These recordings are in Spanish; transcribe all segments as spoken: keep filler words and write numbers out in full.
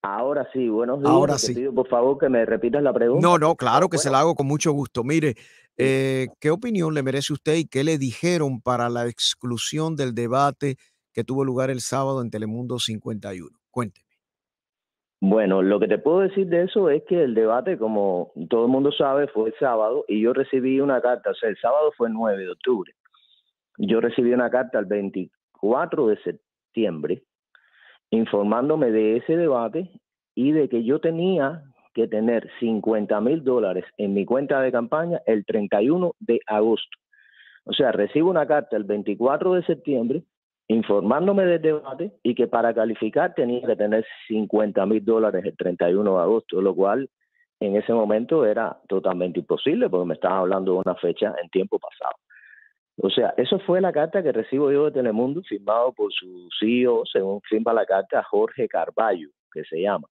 Ahora sí, buenos días Ahora y te sí. pido por favor que me repitas la No, pregunta, no, por claro favor. que se Bueno, la hago con mucho gusto. Mire, sí. eh, ¿qué opinión le merece usted y qué le dijeron para la exclusión del debate que tuvo lugar el sábado en Telemundo cincuenta y uno? Cuénteme. Bueno, lo que te puedo decir de eso es que el debate, como todo el mundo sabe, fue el sábado y yo recibí una carta, o sea, el sábado fue el nueve de octubre. Yo recibí una carta el veinticuatro de septiembre informándome de ese debate y de que yo tenía que tener cincuenta mil dólares en mi cuenta de campaña el treinta y uno de agosto. O sea, recibo una carta el veinticuatro de septiembre informándome del debate y que para calificar tenía que tener cincuenta mil dólares el treinta y uno de agosto, lo cual en ese momento era totalmente imposible porque me estaban hablando de una fecha en tiempo pasado. O sea, eso fue la carta que recibo yo de Telemundo, firmado por su C E O, según firma la carta, Jorge Carballo, que se llama.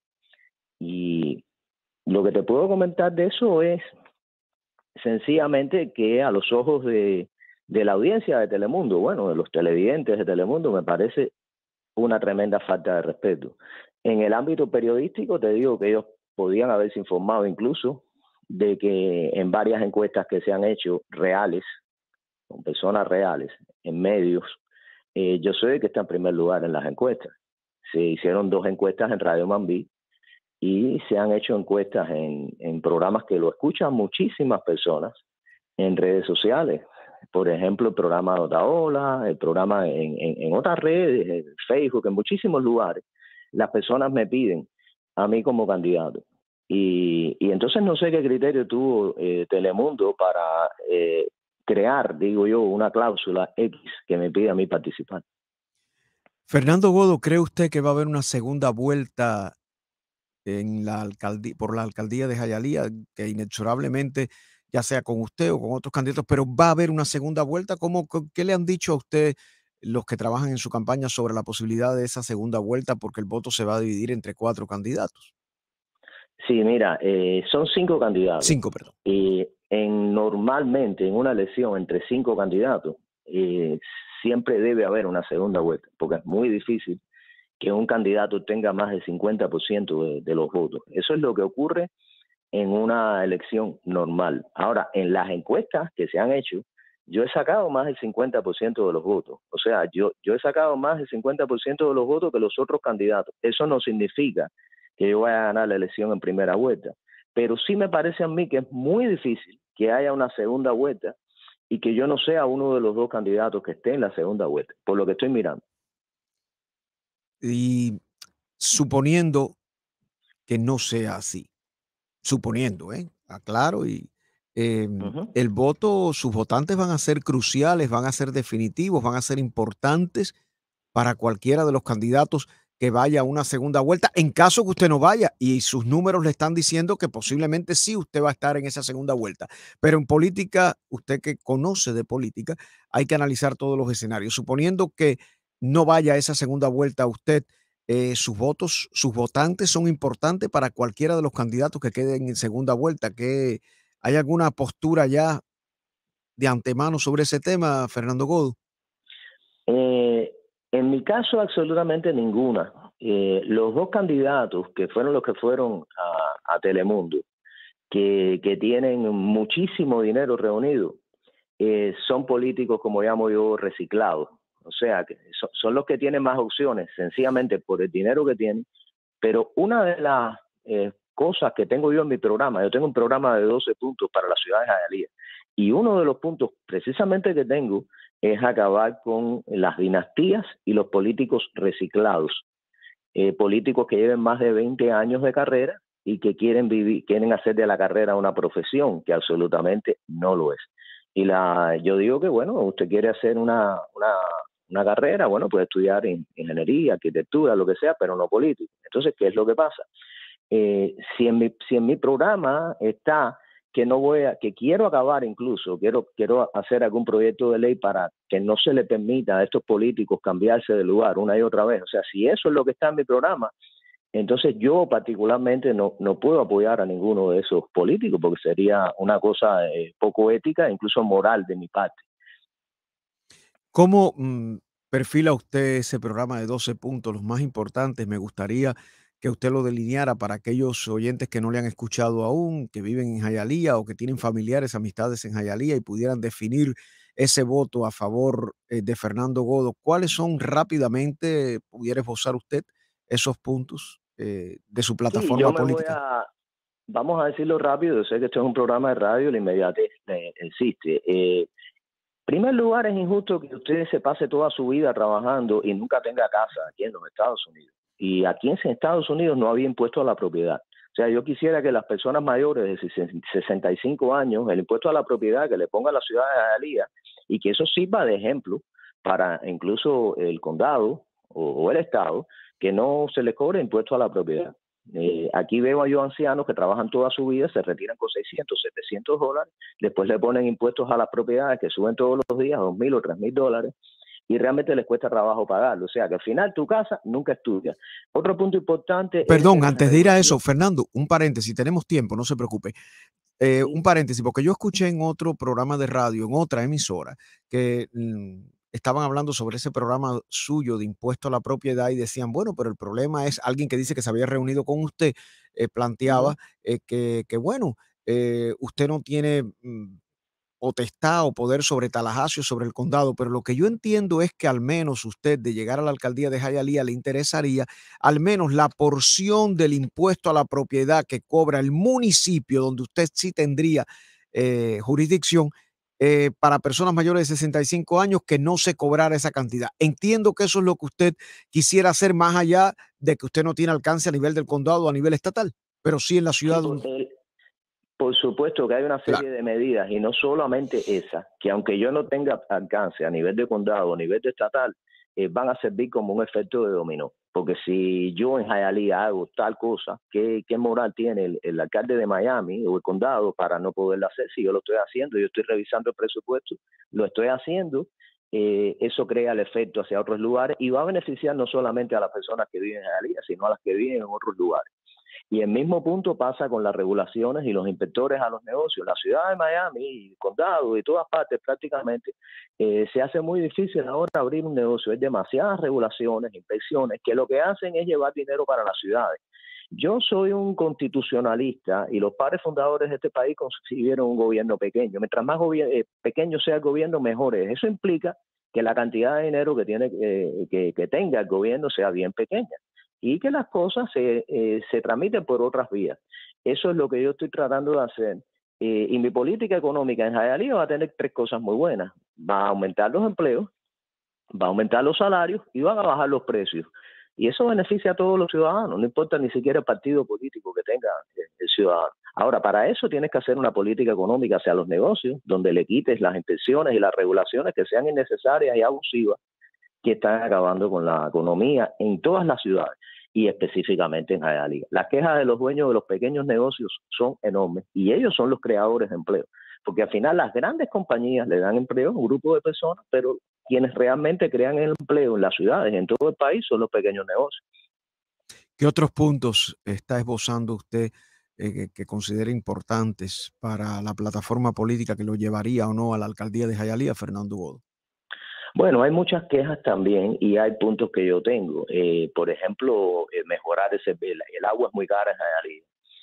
Y lo que te puedo comentar de eso es sencillamente que a los ojos de, de la audiencia de Telemundo, bueno, de los televidentes de Telemundo, me parece una tremenda falta de respeto. En el ámbito periodístico te digo que ellos podían haberse informado incluso de que en varias encuestas que se han hecho reales, con personas reales, en medios, eh, yo soy el que está en primer lugar en las encuestas. Se hicieron dos encuestas en Radio Mambí y se han hecho encuestas en, en programas que lo escuchan muchísimas personas en redes sociales. Por ejemplo, el programa de Otaola, el programa en, en, en otras redes, en Facebook, en muchísimos lugares. Las personas me piden a mí como candidato. Y, y entonces no sé qué criterio tuvo eh, Telemundo para eh, crear, digo yo, una cláusula X que me pide a mí participar. Fernando Godo, ¿cree usted que va a haber una segunda vuelta en la alcaldía, por la alcaldía de Jayalía, que inexorablemente, ya sea con usted o con otros candidatos, pero va a haber una segunda vuelta? ¿Cómo, co- qué le han dicho a usted los que trabajan en su campaña sobre la posibilidad de esa segunda vuelta? Porque el voto se va a dividir entre cuatro candidatos. Sí, mira, eh, son cinco candidatos. Cinco, perdón. Y en, normalmente en una elección entre cinco candidatos, eh, siempre debe haber una segunda vuelta, porque es muy difícil que un candidato tenga más del cincuenta por ciento de, de los votos. Eso es lo que ocurre en una elección normal. Ahora, en las encuestas que se han hecho, yo he sacado más del cincuenta por ciento de los votos. O sea, yo, yo he sacado más del cincuenta por ciento de los votos que los otros candidatos. Eso no significa que yo vaya a ganar la elección en primera vuelta. Pero sí me parece a mí que es muy difícil que haya una segunda vuelta y que yo no sea uno de los dos candidatos que esté en la segunda vuelta, por lo que estoy mirando. Y suponiendo que no sea así, suponiendo, ¿eh? Aclaro, y em, Ujú. el voto, sus votantes van a ser cruciales, van a ser definitivos, van a ser importantes para cualquiera de los candidatos que vaya a una segunda vuelta, en caso que usted no vaya y sus números le están diciendo que posiblemente sí usted va a estar en esa segunda vuelta. Pero en política, usted que conoce de política, hay que analizar todos los escenarios. Suponiendo que no vaya a esa segunda vuelta usted, eh, sus votos, sus votantes son importantes para cualquiera de los candidatos que queden en segunda vuelta. ¿Que hay alguna postura ya de antemano sobre ese tema, Fernando Godo? Eh, en mi caso, absolutamente ninguna. Eh, los dos candidatos que fueron los que fueron a, a Telemundo, que, que tienen muchísimo dinero reunido, eh, son políticos, como llamo yo, reciclados. O sea, que son, son los que tienen más opciones, sencillamente por el dinero que tienen. Pero una de las eh, cosas que tengo yo en mi programa, yo tengo un programa de doce puntos para la ciudad de Hialeah, y uno de los puntos precisamente que tengo es acabar con las dinastías y los políticos reciclados, eh, políticos que lleven más de veinte años de carrera y que quieren vivir, quieren hacer de la carrera una profesión, que absolutamente no lo es. Y la, yo digo que, bueno, usted quiere hacer una, una, una carrera, bueno, puede estudiar en ingeniería, arquitectura, lo que sea, pero no político. Entonces, ¿qué es lo que pasa? Eh, si, en mi, si en mi programa está que no voy a, que quiero acabar incluso, quiero, quiero hacer algún proyecto de ley para que no se le permita a estos políticos cambiarse de lugar una y otra vez. O sea, si eso es lo que está en mi programa, entonces yo particularmente no, no puedo apoyar a ninguno de esos políticos porque sería una cosa eh, poco ética, incluso moral de mi parte. ¿Cómo mm, perfila usted ese programa de doce puntos, los más importantes? Me gustaría que usted lo delineara para aquellos oyentes que no le han escuchado aún, que viven en Hialeah o que tienen familiares, amistades en Hialeah y pudieran definir ese voto a favor eh, de Fernando Godo. ¿Cuáles son rápidamente, pudiera esbozar usted esos puntos eh, de su Sí, yo plataforma me voy política? a, vamos a decirlo rápido, yo sé que esto es un programa de radio, la inmediatez eh, existe. Eh, en primer lugar, es injusto que usted se pase toda su vida trabajando y nunca tenga casa aquí en los Estados Unidos. Y aquí en Estados Unidos no había impuesto a la propiedad. O sea, yo quisiera que las personas mayores de sesenta y cinco años, el impuesto a la propiedad que le ponga a la ciudad de Hialeah y que eso sirva de ejemplo para incluso el condado o, o el estado, que no se le cobre impuesto a la propiedad. Eh, aquí veo a yo ancianos que trabajan toda su vida, se retiran con seiscientos, setecientos dólares, después le ponen impuestos a las propiedades que suben todos los días, dos mil o tres mil dólares, y realmente les cuesta trabajo pagarlo. O sea que al final tu casa nunca es tuya. Otro punto importante es el de Perdón, las antes de ir a eso, regulaciones. Fernando, un paréntesis, tenemos tiempo, no se preocupe. Eh, un Sí, paréntesis, porque yo escuché en otro programa de radio, en otra emisora, que mm, estaban hablando sobre ese programa suyo de impuesto a la propiedad y decían, bueno, pero el problema es alguien que dice que se había reunido con usted, eh, planteaba ujú. eh, que, que, bueno, eh, usted no tiene mm, potestad o poder sobre Tallahassee o sobre el condado, pero lo que yo entiendo es que al menos usted de llegar a la alcaldía de Hialeah le interesaría al menos la porción del impuesto a la propiedad que cobra el municipio donde usted sí tendría eh, jurisdicción eh, para personas mayores de sesenta y cinco años que no se cobrara esa cantidad. Entiendo que eso es lo que usted quisiera hacer más allá de que usted no tiene alcance a nivel del condado o a nivel estatal, pero sí en la Sí, ciudad. por, donde- el, por supuesto que hay una Claro. serie de medidas y no solamente esa, que aunque yo no tenga alcance a nivel de condado o a nivel de estatal, eh, van a servir como un efecto de dominó. Porque si yo en Hialeah hago tal cosa, ¿qué, qué moral tiene el, el alcalde de Miami o el condado para no poderlo hacer? Si yo lo estoy haciendo, yo estoy revisando el presupuesto, lo estoy haciendo, eh, eso crea el efecto hacia otros lugares y va a beneficiar no solamente a las personas que viven en Hialeah, sino a las que viven en otros lugares. Y el mismo punto pasa con las regulaciones y los inspectores a los negocios. La ciudad de Miami, el condado y todas partes prácticamente, eh, se hace muy difícil ahora abrir un negocio. Hay demasiadas regulaciones, inspecciones, que lo que hacen es llevar dinero para las ciudades. Yo soy un constitucionalista y los padres fundadores de este país concibieron un gobierno pequeño. Mientras más eh, pequeño sea el gobierno, mejor es. Eso implica que la cantidad de dinero que, tiene, eh, que, que tenga el gobierno sea bien pequeña y que las cosas se, eh, se tramiten por otras vías. Eso es lo que yo estoy tratando de hacer. Eh, y mi política económica en Hialeah va a tener tres cosas muy buenas. Va a aumentar los empleos, va a aumentar los salarios y van a bajar los precios. Y eso beneficia a todos los ciudadanos, no importa ni siquiera el partido político que tenga el ciudadano. Ahora, para eso tienes que hacer una política económica hacia los negocios, donde le quites las inspecciones y las regulaciones que sean innecesarias y abusivas, que están acabando con la economía en todas las ciudades y específicamente en Hialeah. Las quejas de los dueños de los pequeños negocios son enormes y ellos son los creadores de empleo, porque al final las grandes compañías le dan empleo a un grupo de personas, pero quienes realmente crean el empleo en las ciudades, en todo el país, son los pequeños negocios. ¿Qué otros puntos está esbozando usted eh, que, que considera importantes para la plataforma política que lo llevaría o no a la alcaldía de Hialeah, Fernando Godo? Bueno, hay muchas quejas también y hay puntos que yo tengo. Eh, por ejemplo, eh, mejorar ese, el, el agua es muy cara en Hialeah.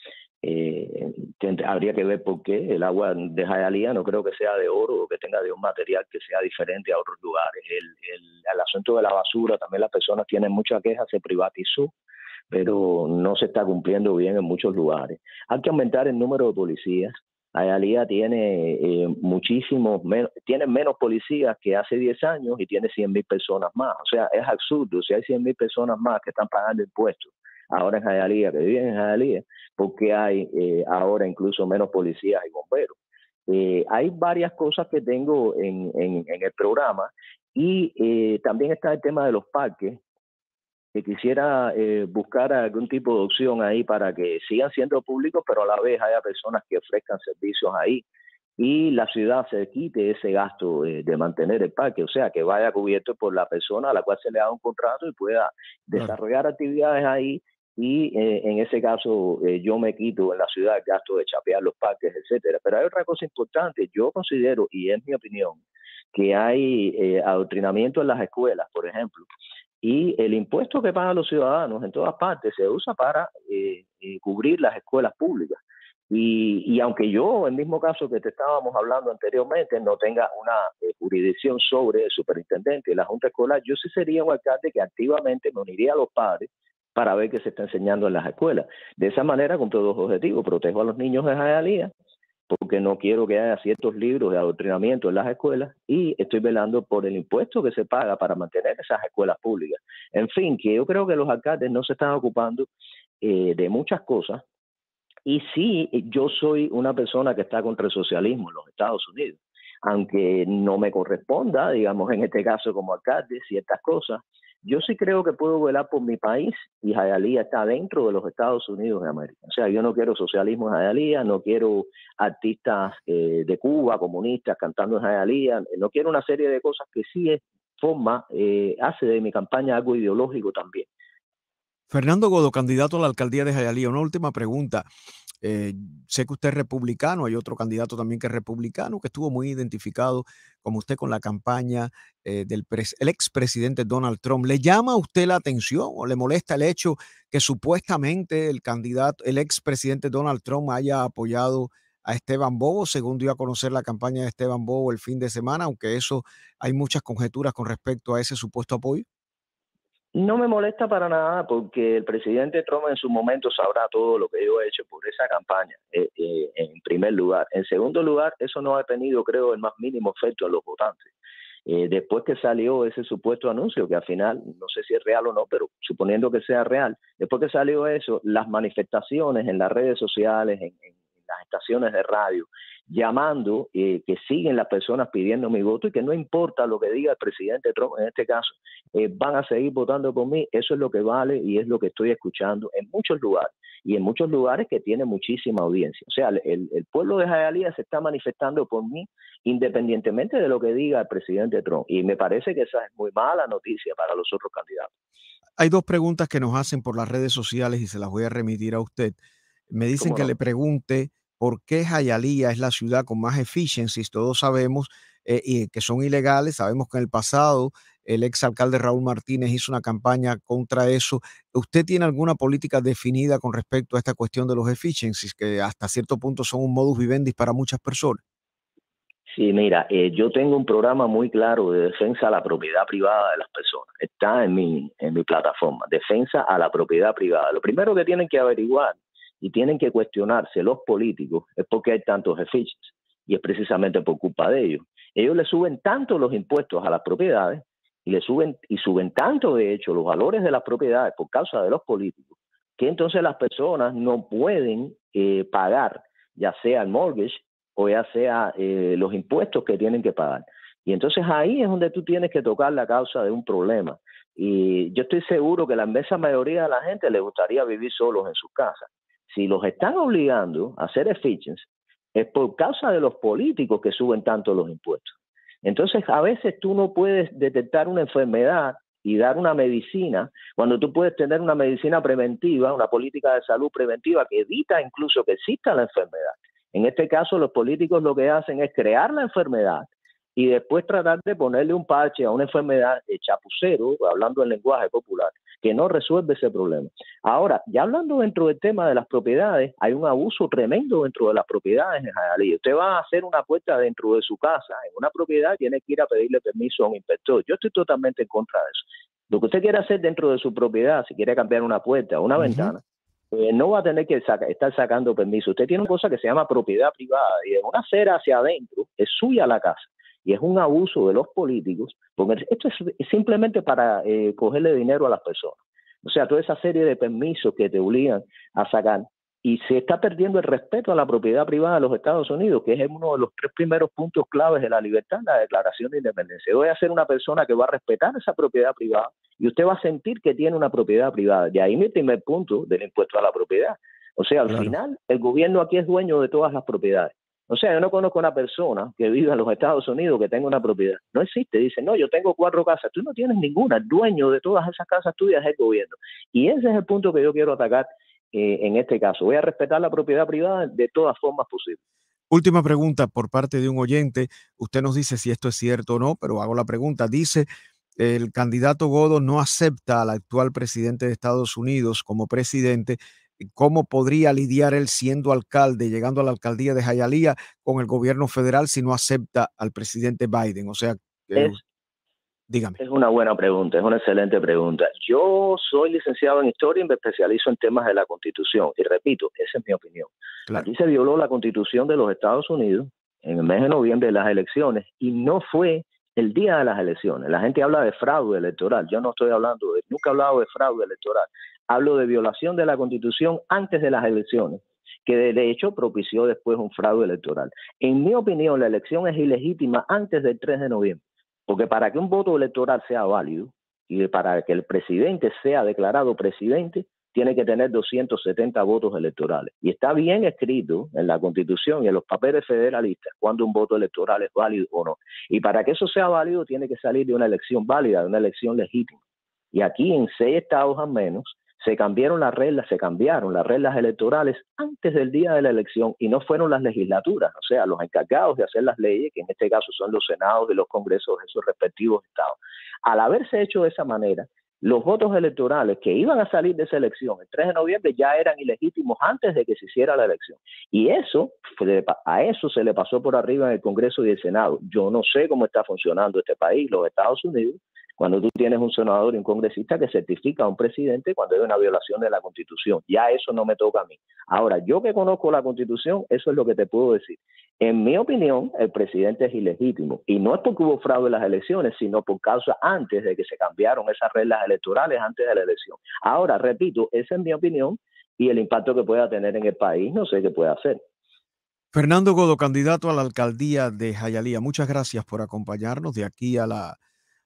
Eh, tend- habría que ver por qué el agua de Hialeah no creo que sea de oro o que tenga de un material que sea diferente a otros lugares. El, el, el asunto de la basura, también las personas tienen mucha queja, se privatizó, pero no se está cumpliendo bien en muchos lugares. Hay que aumentar el número de policías. Hialeah tiene eh, muchísimos, menos, tiene menos policías que hace diez años y tiene cien mil personas más. O sea, es absurdo. Si hay cien mil personas más que están pagando impuestos ahora en Hialeah, que viven en Hialeah, porque hay eh, ahora incluso menos policías y bomberos. Eh, hay varias cosas que tengo en, en, en el programa y eh, también está el tema de los parques, que quisiera eh, buscar algún tipo de opción ahí para que sigan siendo públicos, pero a la vez haya personas que ofrezcan servicios ahí y la ciudad se quite ese gasto eh, de mantener el parque, o sea, que vaya cubierto por la persona a la cual se le da un contrato y pueda Claro. desarrollar actividades ahí y eh, en ese caso eh, yo me quito en la ciudad el gasto de chapear los parques, etcétera. Pero hay otra cosa importante, yo considero, y es mi opinión, que hay eh, adoctrinamiento en las escuelas, por ejemplo, y el impuesto que pagan los ciudadanos en todas partes se usa para eh, eh, cubrir las escuelas públicas. Y, y aunque yo, en el mismo caso que te estábamos hablando anteriormente, no tenga una eh, jurisdicción sobre el superintendente y la junta escolar, yo sí sería un alcalde que activamente me uniría a los padres para ver qué se está enseñando en las escuelas. De esa manera cumplo dos objetivos: protejo a los niños de Hialeah, porque no quiero que haya ciertos libros de adoctrinamiento en las escuelas, y estoy velando por el impuesto que se paga para mantener esas escuelas públicas. En fin, que yo creo que los alcaldes no se están ocupando eh, de muchas cosas. Y sí, yo soy una persona que está contra el socialismo en los Estados Unidos, aunque no me corresponda, digamos, en este caso como alcalde, ciertas cosas. Yo sí creo que puedo velar por mi país, y Hialeah está dentro de los Estados Unidos de América. O sea, yo no quiero socialismo en Hialeah, no quiero artistas eh, de Cuba, comunistas, cantando en Hialeah, no quiero una serie de cosas que sí es forma, eh, hace de mi campaña algo ideológico también. Fernando Godó, candidato a la alcaldía de Hialeah. Una última pregunta. Eh, sé que usted es republicano, hay otro candidato también que es republicano, que estuvo muy identificado como usted con la campaña eh, del pres el expresidente Donald Trump. ¿Le llama a usted la atención o le molesta el hecho que supuestamente el candidato, el expresidente Donald Trump haya apoyado a Esteban Bobo, según dio a conocer la campaña de Esteban Bobo el fin de semana, aunque eso hay muchas conjeturas con respecto a ese supuesto apoyo? No me molesta para nada, porque el presidente Trump en su momento sabrá todo lo que yo he hecho por esa campaña, eh, eh, en primer lugar. En segundo lugar, eso no ha tenido, creo, el más mínimo efecto a los votantes. Eh, después que salió ese supuesto anuncio, que al final no sé si es real o no, pero suponiendo que sea real, después que salió eso, las manifestaciones en las redes sociales, en, en las estaciones de radio, llamando, eh, que siguen las personas pidiendo mi voto, y que no importa lo que diga el presidente Trump en este caso, eh, van a seguir votando por mí. Eso es lo que vale y es lo que estoy escuchando en muchos lugares, y en muchos lugares que tiene muchísima audiencia. O sea, el, el pueblo de Hialeah se está manifestando por mí independientemente de lo que diga el presidente Trump, y me parece que esa es muy mala noticia para los otros candidatos. Hay dos preguntas que nos hacen por las redes sociales y se las voy a remitir a usted. Me dicen ¿Cómo que no? le pregunte por qué Hialeah es la ciudad con más efficiencies. Todos sabemos eh, y que son ilegales. Sabemos que en el pasado el exalcalde Raúl Martínez hizo una campaña contra eso. ¿Usted tiene alguna política definida con respecto a esta cuestión de los efficiencies, que hasta cierto punto son un modus vivendi para muchas personas? Sí, mira, eh, yo tengo un programa muy claro de defensa a la propiedad privada de las personas. Está en mi, en mi plataforma, defensa a la propiedad privada. Lo primero que tienen que averiguar y tienen que cuestionarse los políticos es por qué hay tantos efficiencies, y es precisamente por culpa de ellos. Ellos le suben tanto los impuestos a las propiedades, y le suben y suben tanto, de hecho, los valores de las propiedades por causa de los políticos, que entonces las personas no pueden eh, pagar, ya sea el mortgage o ya sea eh, los impuestos que tienen que pagar. Y entonces ahí es donde tú tienes que tocar la causa de un problema. Y yo estoy seguro que la inmensa mayoría de la gente le gustaría vivir solos en sus casas. Si los están obligando a hacer efficiency, es por causa de los políticos que suben tanto los impuestos. Entonces, a veces tú no puedes detectar una enfermedad y dar una medicina, cuando tú puedes tener una medicina preventiva, una política de salud preventiva que evita incluso que exista la enfermedad. En este caso, los políticos lo que hacen es crear la enfermedad y después tratar de ponerle un parche a una enfermedad de chapucero, hablando en lenguaje popular, que no resuelve ese problema. Ahora, ya hablando dentro del tema de las propiedades, hay un abuso tremendo dentro de las propiedades en Hialeah. Usted va a hacer una puerta dentro de su casa, en una propiedad, tiene que ir a pedirle permiso a un inspector. Yo estoy totalmente en contra de eso. Lo que usted quiere hacer dentro de su propiedad, si quiere cambiar una puerta o una Ujú. ventana, eh, no va a tener que saca, estar sacando permiso. Usted tiene una cosa que se llama propiedad privada, y en una acera hacia adentro es suya la casa. Y es un abuso de los políticos, porque esto es simplemente para eh, cogerle dinero a las personas. O sea, toda esa serie de permisos que te obligan a sacar, y se está perdiendo el respeto a la propiedad privada de los Estados Unidos, que es uno de los tres primeros puntos claves de la libertad, la Declaración de Independencia. Yo voy a ser una persona que va a respetar esa propiedad privada, y usted va a sentir que tiene una propiedad privada. De ahí mi primer punto del impuesto a la propiedad. O sea, al Claro. final, el gobierno aquí es dueño de todas las propiedades. O sea, yo no conozco una persona que viva en los Estados Unidos que tenga una propiedad. No existe. Dice, no, yo tengo cuatro casas. Tú no tienes ninguna. El dueño de todas esas casas tuyas es el gobierno. Y ese es el punto que yo quiero atacar eh, en este caso. Voy a respetar la propiedad privada de todas formas posibles. Última pregunta por parte de un oyente. Usted nos dice si esto es cierto o no, pero hago la pregunta. Dice el candidato Godo no acepta al actual presidente de Estados Unidos como presidente, ¿cómo podría lidiar él siendo alcalde, llegando a la alcaldía de Hialeah con el gobierno federal si no acepta al presidente Biden? O sea, eh, Es, dígame. es una buena pregunta, es una excelente pregunta. Yo soy licenciado en historia y me especializo en temas de la Constitución. Y repito, esa es mi opinión. Claro. Aquí se violó la Constitución de los Estados Unidos en el mes de noviembre de las elecciones y no fue el día de las elecciones. La gente habla de fraude electoral. Yo no estoy hablando de, nunca he hablado de fraude electoral. Hablo de violación de la Constitución antes de las elecciones, que de, de hecho propició después un fraude electoral. En mi opinión, la elección es ilegítima antes del tres de noviembre, porque para que un voto electoral sea válido y para que el presidente sea declarado presidente, tiene que tener doscientos setenta votos electorales. Y está bien escrito en la Constitución y en los papeles federalistas cuando un voto electoral es válido o no. Y para que eso sea válido, tiene que salir de una elección válida, de una elección legítima. Y aquí en seis estados al menos se cambiaron las reglas, se cambiaron las reglas electorales antes del día de la elección y no fueron las legislaturas, o sea, los encargados de hacer las leyes, que en este caso son los senados y los congresos de esos respectivos estados. Al haberse hecho de esa manera, los votos electorales que iban a salir de esa elección el tres de noviembre ya eran ilegítimos antes de que se hiciera la elección. Y eso, a eso se le pasó por arriba en el Congreso y el Senado. Yo no sé cómo está funcionando este país, los Estados Unidos, cuando tú tienes un senador y un congresista que certifica a un presidente cuando hay una violación de la Constitución. Ya eso no me toca a mí. Ahora, yo que conozco la Constitución, eso es lo que te puedo decir. En mi opinión, el presidente es ilegítimo. Y no es porque hubo fraude en las elecciones, sino por causa antes de que se cambiaron esas reglas electorales antes de la elección. Ahora, repito, esa es mi opinión y el impacto que pueda tener en el país, no sé qué puede hacer. Fernando Godo, candidato a la alcaldía de Hialeah, muchas gracias por acompañarnos. De aquí a la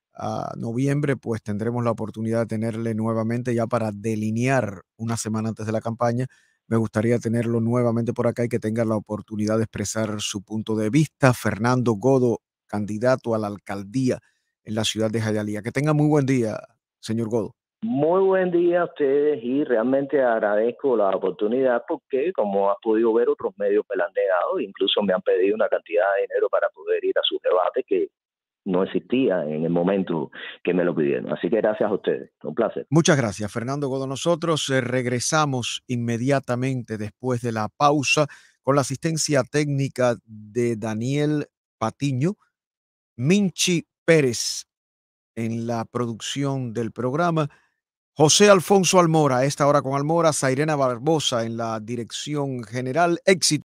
a noviembre, pues tendremos la oportunidad de tenerle nuevamente ya para delinear una semana antes de la campaña. Me gustaría tenerlo nuevamente por acá y que tenga la oportunidad de expresar su punto de vista. Fernando Godo, candidato a la alcaldía en la ciudad de Hialeah. Que tenga muy buen día, señor Godo. Muy buen día a ustedes y realmente agradezco la oportunidad porque, como has podido ver, otros medios me la han negado, incluso me han pedido una cantidad de dinero para poder ir a sus debates que no existía en el momento que me lo pidieron. Así que gracias a ustedes. Un placer. Muchas gracias, Fernando Godo. Nosotros eh, regresamos inmediatamente después de la pausa con la asistencia técnica de Daniel Patiño, Minchi Pérez en la producción del programa, José Alfonso Almora, a esta hora con Almora, Zairena Barbosa en la dirección general. Éxito.